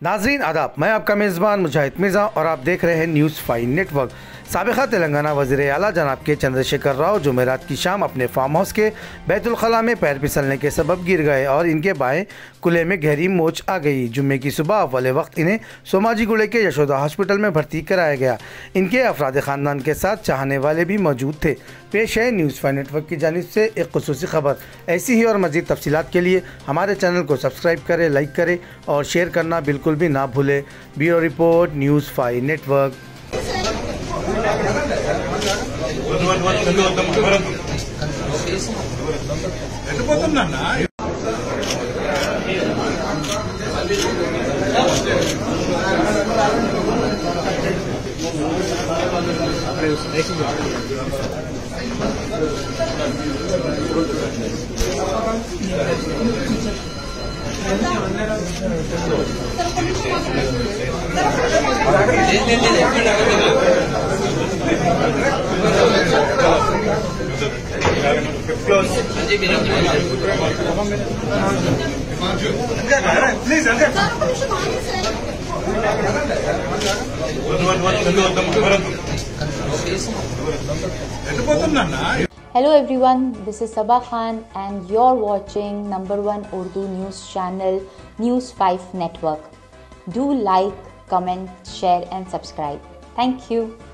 नाजरीन आदाब, मैं आपका मेज़बान मुजाहिद मिर्ज़ा और आप देख रहे हैं न्यूज़ 5 नेटवर्क। साबिक़ा तेलंगाना वज़ीर आला जनाब के चंद्रशेखर राव जुमेरात की शाम अपने फार्म हाउस के बैतुल खला में पैर फिसलने के सबब गिर गए और इनके बाएं कुल्हे में गहरी मोच आ गई। जुम्मे की सुबह अव्वल वक्त इन्हें सोमाजीगुड़े के यशोदा हॉस्पिटल में भर्ती कराया गया। इनके अफराद ख़ानदान के साथ चाहने वाले भी मौजूद थे। पेश है न्यूज़ 5 नेटवर्क की जानिब से एक खुसूसी खबर। ऐसी ही और मज़ीद तफसीलात के लिए हमारे चैनल को सब्सक्राइब करें, लाइक करें और शेयर करना बिल्कुल भी ना भूलें। Bureau report, news 5 network. Hello everyone, this is Sabah Khan and you're watching #1 Urdu news channel News 5 Network. Do like, comment, share and subscribe. Thank you.